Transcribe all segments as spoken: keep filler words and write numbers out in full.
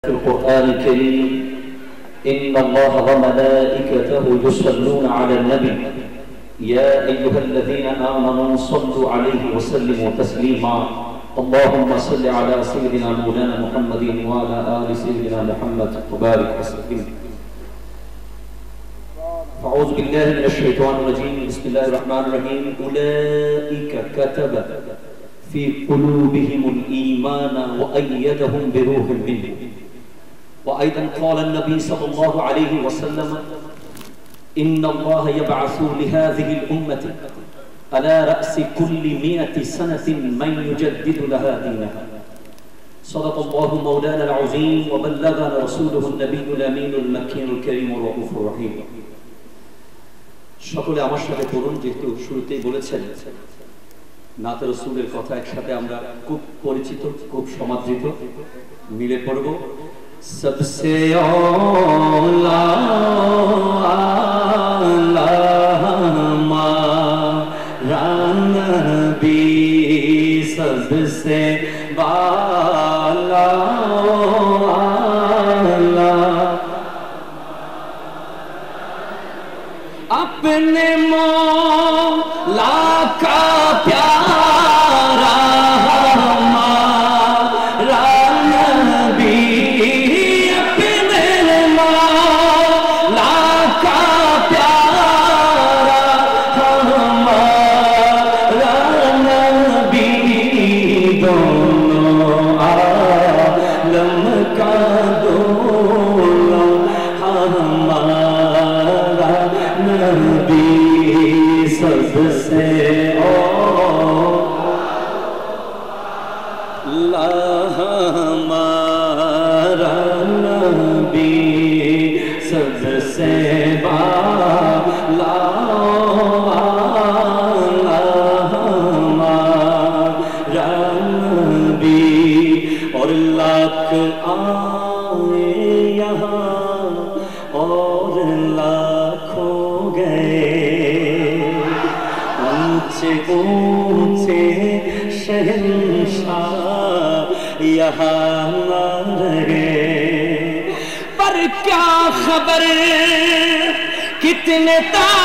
القرآن الكريم إن الله وملائكته يصلون على النبي يا أيها الذين آمنوا صلوا عليه وسلموا تسليما اللهم صل على سيدنا مولانا محمد وعلى آل سيدنا محمد وبارك وسلم. أعوذ بالله من الشيطان الرجيم بسم الله الرحمن الرحيم. أولئك كتب في قلوبهم الإيمان وأيدهم بروح منه. وأيضا قال النبي صلى الله عليه وسلم إن الله يبعث لهذه الأمة على رأس كل مئة سنة من يجدد لها دينها. صدق الله مولانا العظيم وبلغنا رسوله النبي الأمين المكين الكريم الرؤوف الرحيم. সকলে আমার সাথে পড়ুন, যেহেতু শুরুতেই বলেছেন নাত রাসূলের কথা একসাথে আমরা খুব পরিচিত, খুব সমাদৃত, মিলে পড়ব। सबसे औला हमारा नबी सबसे वाला अपने मौला का प्यारा हमारा नबी पर क्या खबर कितने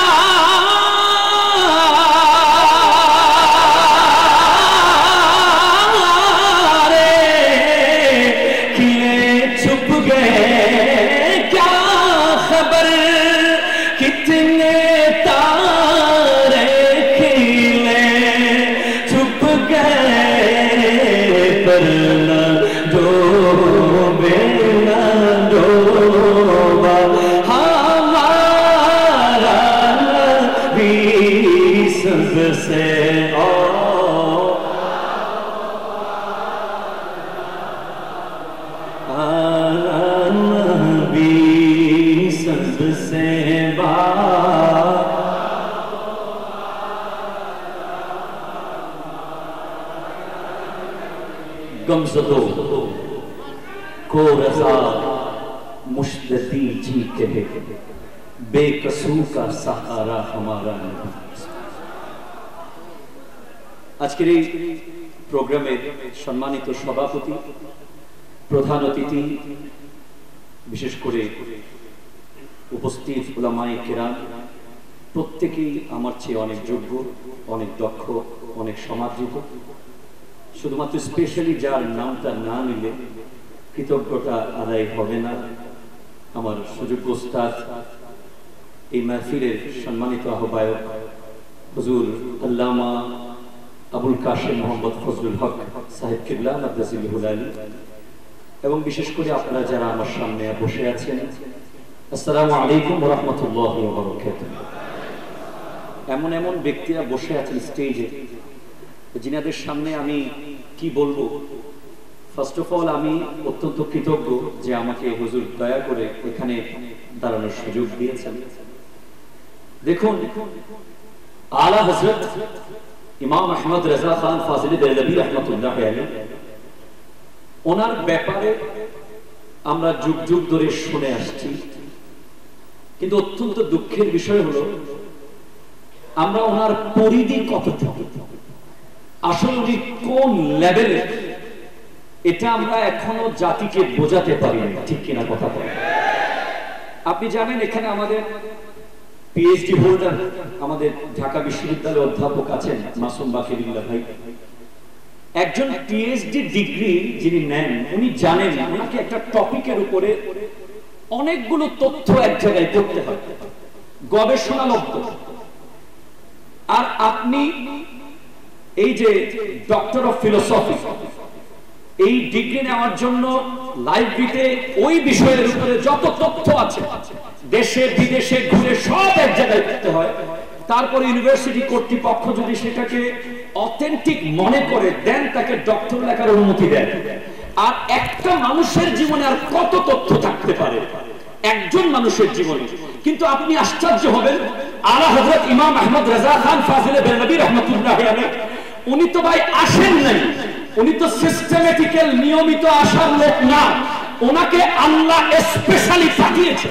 तारे किए छुप गए, क्या खबर कितने तारे खिले छुप गए, पर गमज़दो को रज़ा मुश्तदी जी कहे, बेकसूर का सहारा हमारा नबी। আজকের এই প্রোগ্রামের সম্মানিত সভাপতি, প্রধান অতিথি, বিশেষ করে উপস্থিত উলামায়ে কেরাম, প্রত্যেকেই আমার চেয়ে অনেক যোগ্য, অনেক দক্ষ, অনেক সমাদৃত। শুধুমাত্র স্পেশালি যার নামটা না নিলে কৃতজ্ঞতা আদায় হবে না। আমার সুযোগ্য উস্তাদ, এই মাহফিলের সম্মানিত আহ্বায়ক হুজুর আল্লামা আবুল কাশেম মোহাম্মদ ফজলুল হক সাহেব কিবলা মাদ্রাসিল আলী, এবং বিশেষ করে আপনারা যারা আমার সামনে বসে আছেন, আসসালামু আলাইকুম ওয়া রাহমাতুল্লাহি ওয়া বারাকাতুহু। এমন এমন ব্যক্তিরা বসে আছেন স্টেজে, যিনাদের সামনে আমি কি বলবো। ফার্স্ট অফ অল আমি অত্যন্ত কৃতজ্ঞ যে আমাকে হুজুর দয়া করে এখানে দাঁড়ানোর সুযোগ দিয়েছেন। দেখুন, আলা হযরত ইমাম আহমদ রাজা খান ফাজিল দেহলভী রাহমাতুল্লাহ আলাইহি, ওনার ব্যাপারে আমরা যুগ যুগ ধরে শুনে আসছি, কিন্তু অত্যন্ত দুঃখের বিষয় হলো আমরা ওনার পরিধি কতটুকু, আসলে উনি কোন লেভেলে এটা আমরা এখনো জাতিকে বোঝাতে পারি না, ঠিক কিনা কথা বলেন? আপনি জানেন এখানে আমাদের পিএইচডি হোল্ডার আমাদের ঢাকা বিশ্ববিদ্যালয়ের অধ্যাপক আছেন মাসুম বাকিরুল্লাহ ভাই। একজন পিএইচডি ডিগ্রি যিনি নেন উনি জানেন ওনাকে একটা টপিকের উপরে অনেকগুলো তথ্য এক জায়গায় করতে হয়, গবেষণালব্ধ। আর আপনি এই যে ডক্টর অফ ফিলোসফি এই ডিগ্রি নেওয়ার জন্য লাইব্রেরিতে ওই বিষয়ের উপরে যত তথ্য আছে দেশে বিদেশে ঘুরে সব এক জায়গায় করতে হয়। তারপর ইউনিভার্সিটি কর্তৃপক্ষ যদি সেটাকে অথেন্টিক মনে করে দেন তাকে ডক্টর লেখার অনুমতি দেন। আর একটা মানুষের জীবনে আর কত তথ্য থাকতে পারে একজন মানুষের জীবনে। কিন্তু আপনি আশ্চর্য হবেন, আলা হযরত ইমাম আহমদ রাজা খান ফাজিলে বেরলভী রাহমাতুল্লাহি আলাইহি উনি তো ভাই আসেন নাই, উনি তো সিস্টেমেটিক্যাল নিয়মিত আসার লোক না, ওনাকে আল্লাহ স্পেশালি পাঠিয়েছেন।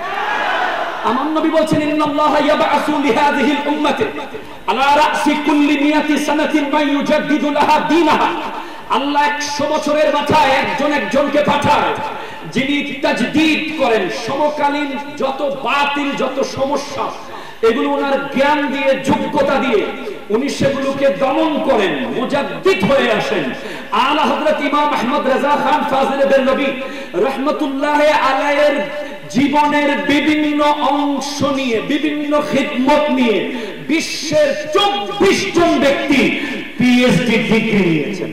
আমার নবী বলছেন ইন্নাল্লাহা ইয়াবআসু লিহাযিহিল উম্মতি আলা রাসি কুল্লি মিয়াতি সানাতিন মান ইউজাদ্দিদু লাহা দীনাহা। আল্লাহ একশো বছরের মাথায় একজন একজনকে পাঠায় যিনি তাজদীদ করেন, সমকালীন যত বাতিল যত সমস্যা এগুলো ওনার জ্ঞান দিয়ে যোগ্যতা দিয়ে উনি সেগুলোকে দমন করেন, মুজাদ্দিদ হয়ে আসেন। আলা হযরত ইমাম আহমদ রাজা খান ফাজিলে বেরলভী রাহমাতুল্লাহি আলাইহির জীবনের বিভিন্ন অংশ নিয়ে বিভিন্ন খিদমত নিয়ে বিশ্বের চব্বিশ জন ব্যক্তি পিএইচডি ডিগ্রি নিয়েছেন।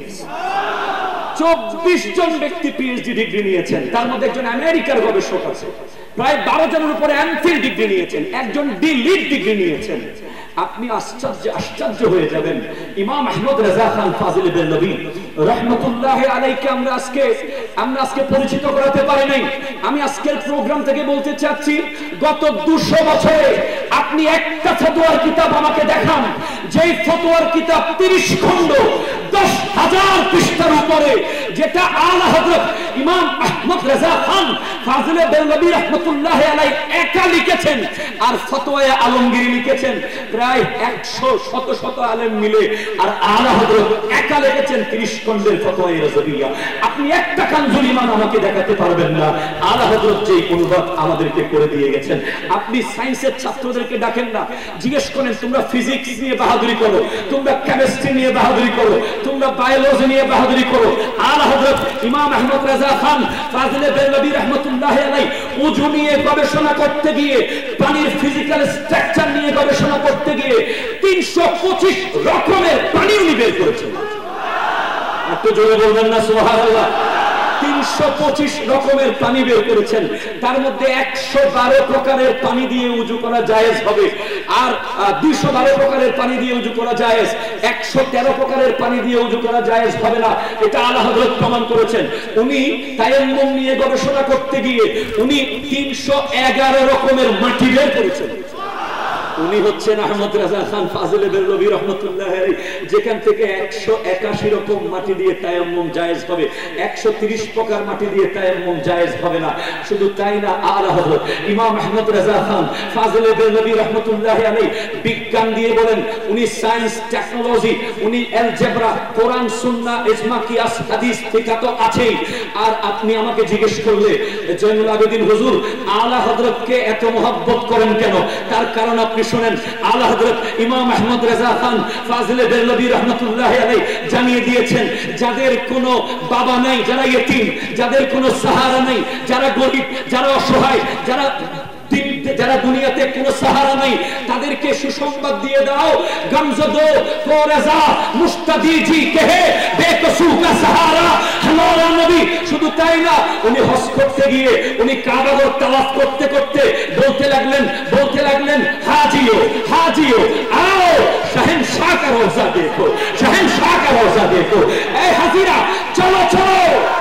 চব্বিশ জন ব্যক্তি পিএইচডি ডিগ্রি নিয়েছেন। তার মধ্যে একজন আমেরিকার গবেষক আছে, প্রায় বারো জনের উপরে এমফিল ডিগ্রি নিয়েছেন, একজন ডি লিট ডিগ্রি নিয়েছেন। আপনি আশ্চর্য আশ্চর্য হয়ে যাবেন। ইমাম আহমদ রাজা খান ফাজিলে বেরলভী রাহমাতুল্লাহি আলাইহিকে আমরা আজকে আমরা আজকে পরিচিত করাতে পারি নাই। আমি আজকের প্রোগ্রাম থেকে বলতে চাচ্ছি, গত দুশো বছরে আপনি একটা ফতোয়ার কিতাব আমাকে দেখান যেই ফতোয়ার কিতাব তিরিশ খণ্ড দশ হাজার পৃষ্ঠার উপরে, যেটা আলা হযরত ইমাম আহমদ রাজা খান ফাজিলে বেরলভী রাহমাতুল্লাহি আলাইহি একা লিখেছেন আর ফতোয়ায়ে আলমগীরি লিখেছেন প্রায় একশো শত শত আলেম মিলে, আর আলা হযরত একা লিখেছেন তিরিশ খণ্ডের ফতোয়ায়ে রাজবিয়া। আপনি একটা কানজুল ইমান আমাকে দেখাতে পারবেন না আলা হযরত যেই অনুবাদ আমাদেরকে করে দিয়ে গেছেন। আপনি সায়েন্সের ছাত্রদেরকে ডাকেন না, জিজ্ঞেস করেন তোমরা ফিজিক্স নিয়ে বাহাদুরি করো, তোমরা কেমিস্ট্রি নিয়ে বাহাদুরি করো, তোমরা বায়োলজি নিয়ে বাহাদুরি করো। আলা হযরত ইমাম আহমদ রাজা খান ফাজিলে বেরলভী রাহমাতুল্লাহি আলাইহি ওযু নিয়ে গবেষণা করতে গিয়ে, পানির ফিজিক্যাল স্ট্রাকচার নিয়ে গবেষণা করতে গিয়ে তিনশো পঁচিশ রকমের পানি উনি বের করেছেন। একটু জোরে বলবেন না সুবহানাল্লাহ? তিনশো পঁচিশ রকমের পানি বের করেছেন। তার মধ্যে একশো বারো প্রকারের পানি দিয়ে উজু করা জায়েজ হবে, আর দুইশো বারো প্রকারের পানি দিয়ে উজু করা জায়েজ, একশো তেরো প্রকারের পানি দিয়ে উজু করা জায়েজ হবে না। এটা আলা হযরত প্রমাণ করেছেন। উনি তায়াম্মুম নিয়ে গবেষণা করতে গিয়ে উনি তিনশো এগারো রকমের মাটি বের করেছেন। উনি হচ্ছেন আহমদ রাজা খান ফাজিলে বেরলভী রাহমাতুল্লাহি আলাইহি, যেখান থেকে একশো একাশি রকম মাটি দিয়ে তায়াম্মুম জায়েজ হবে, একশো তিরিশ প্রকার মাটি দিয়ে তায়াম্মুম জায়েজ হবে না। শুধু তাই না, আলা হযরত ইমাম আহমদ রাজা খান ফাজিলে বেরলভী রাহমাতুল্লাহি আলাইহি বিজ্ঞান দিয়ে বলেন, উনি সায়েন্স টেকনোলজি, উনি অ্যালজেব্রা, কোরআন সুন্নাহ ইজমা কিয়াস হাদিস ফিকহ তো আছেই। আর আপনি আমাকে জিজ্ঞেস করলে জয়নুল আবেদিন হুজুর আলা হযরতকে এত মহব্বত করেন কেন? তার কারণ আপনি শুনেন। আলা হযরত ইমাম আহমদ রাজা খান ফাজিলে বেরলভী রাহমাতুল্লাহি আলাইহি জানিয়ে দিয়েছেন, যাদের কোনো বাবা নাই, যারা ইতিম, যাদের কোনো সাহারা নাই, যারা গরিব, যারা অসহায়, যারা যারা দুনিয়াতে কোনো সাহারা নাই, তাদেরকে সুসংবাদ দিয়ে দাও। গমজদো কো রাজা মুস্তাদিজি কহে বেকসু কা সাহারা হামারা নবী। শুধু তাই না, উনি হজ করতে গিয়ে উনি কাবা ঘর তাওয়াফ করতে করতে বলতে লাগলেন বলতে লাগলেন হাজিও হাজিও आओ शहंशाह का रोजा देखो, शहंशाह का रोजा देखो। ए हाजिरा चलो चलो।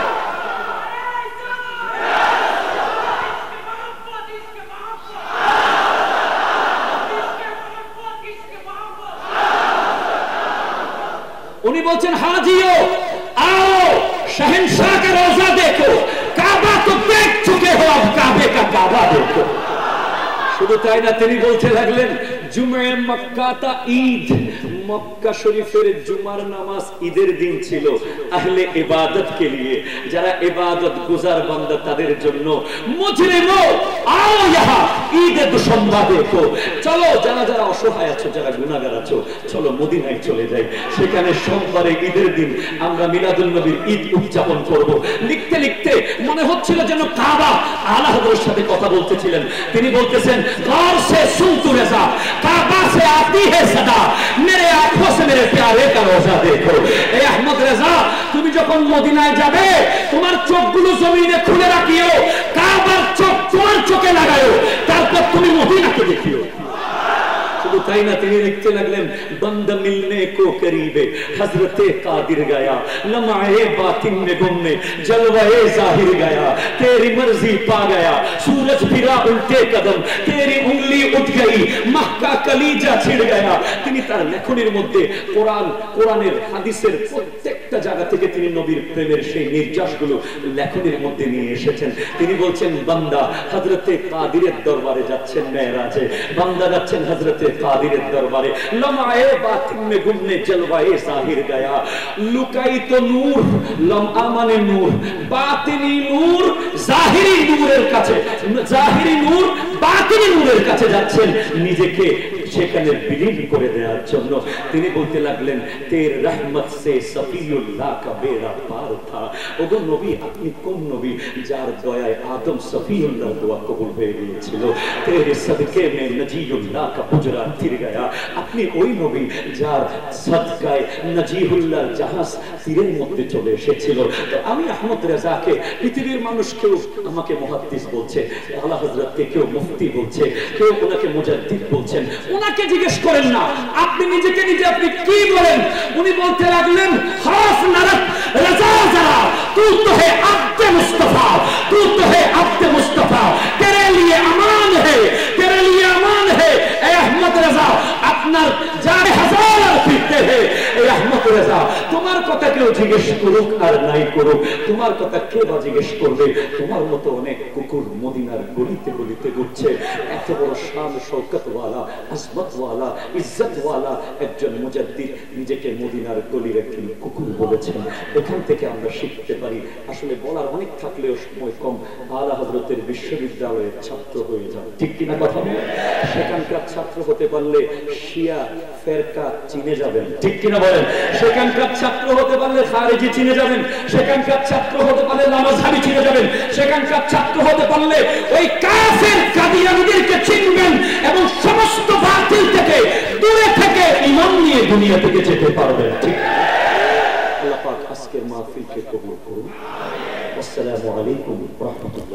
उन्हीं बोलचन हाजियो आओ शहंशाह का रोजा देखो, काबा तो देख चुके हो, अब काबे का काबा देखो। শুধু তাই না, তিনি বলতে লাগলেন जुमे मक्का ता ईद, मक्का शरीफের जुमार नामाज ईদের दिन ছিল আহলে ইবাদত के लिए, যারা ইবাদত গুজার বান্দা তাদের জন্য। মুজরিমো आओ यहाँ ईद दुशम्बा देखो, চলো যারা যারা অসহায় আছো, যারা গুনাহগার আছো, চলো মদিনায় চলে যাই, সেখানে সোমবারে ঈদের দিন আমরা মিলাদুন নবীর ঈদ উদযাপন করব। লিখতে লিখতে মনে হচ্ছিল যেন কাবা আলা হযরতের সাথে কথা বলতেছিলেন। তিনি বলতেছেন गौर से सुन तू रज़ा, काबा से आती है सदा, मेरे आंखों से मेरे प्यारे का रोजा देखो। ए अहमद रज़ा, তুমি যখন মদিনায় যাবে তোমার চোখগুলো জমিনে খুলে রাখিও, কাবার চোখ তোমার চোখে লাগাও, তারপর তুমি মদিনাকে দেখিও। শুধু তাই না, তিনি লিখতে লাগলেন बंदा मिलने को करीबे हजरते कादिर गया, लम्हे बातिन में गुमने जलवाए जाहिर गया, तेरी मर्जी पा गया सूरज फिरा उल्टे कदम, तेरी उंगली उठ गई माह का कलीजा छिड़ गया। তিনি তার লেখনের মধ্যে কোরআন কোরআনের হাদিসের প্রত্যেকটা জায়গা থেকে তিনি নবীর প্রেমের সেই নির্যাসগুলো লেখনের মধ্যে নিয়ে এসেছেন। তিনি বলছেন বান্দা হযরতে কাদিরের দরবারে যাচ্ছেন মেরাজে, বান্দা যাচ্ছেন হযরতে কাদিরের দরবারে, লম্হে বাতিন में गुमने जलवाए जाहिर गया, लुकाई तो नूर लम्हा माने नूर, बातिनी नूर जाहिरी नूरेর কাছে, জাহিরি নূর বাতিনি নূরের কাছে যাচ্ছেন নিজেকে সেখানে বিলীন করে দেওয়ার জন্য। তিনি বলতে লাগলেন তের রহমত সে সফিউল্লাহ কা বেড়া পার থা। ওগো নবী, আপনি কোন নবী যার দয়ায় আদম সফিউল্লাহর দোয়া কবুল হয়ে গিয়েছিল? তেরে সদকে মে নজিউল্লাহ কা হুজরা থির গয়া। আপনি ওই নবী যার সদকায় নজিউল্লাহর জাহাজ তীরের মধ্যে চলে এসেছিল। তো আমি আহমদ রেজাকে পৃথিবীর মানুষ কেউ আমাকে মুহাদ্দিস বলছে, আলা হযরতকে কেউ মুফতি বলছে, কেউ ওনাকে মুজাদ্দিদ বলছেন। ওনাকে জিজ্ঞেস করেন না আপনি নিজেকে নিজে আপনি কি বলেন। উনি বলতে লাগলেন খৌফ নরক রাজা যারা, তু তো হে আব্দে মুস্তাফা, তু তো হে আব্দে মুস্তাফা, তেরে লিয়ে আমান হে, তেরে লিয়ে আমান হে। এ আহমদ রাজা, আপনার জানে হাজার ফিরতে হে। এ আহমদ রাজা, তোমার কথা কেউ জিজ্ঞেস করুক আর নাই করুক, তোমার কথা কে বা জিজ্ঞেস করবে? তোমার মতো অনেক কুকুর মদিনার গলিতে গলিতে ঘুরছে। এত বড় শান শৌকত ওয়ালা, আজমত ওয়ালা, ইজ্জত ওয়ালা একজন মুজাদ্দিদ নিজেকে মদিনার গলির একজন কুকুর বলেছেন। এখান থেকে আমরা শিখতে পারি, আসলে বলার অনেক থাকলেও সময় কম, আলা হযরতের বিশ্ববিদ্যালয়ের ছাত্র হয়ে যান, ঠিক কিনা কথা বলে? সেখানকার ছাত্র হতে পারলে শিয়া ফেরকা চিনে যাবেন, ঠিক কিনা বলেন? সেখানকার ছাত্র হতে পারলে খারেজি চিনে যাবেন, সেখানকার ছাত্র হতে পারলে লামাজহাবি চিনে যাবেন, সেখানকার ছাত্র হতে পারলে ওই কাফের কাদিয়ানীদেরকে চিনবেন এবং সমস্ত বাতিল থেকে দূরে থেকে ঈমান নিয়ে দুনিয়া থেকে যেতে পারবেন, ঠিক? আল্লাহ পাক আজকের মাহফিলকে কবুল করুন। আসসালামু আলাইকুম ওয়া রাহমাতুল্লাহ।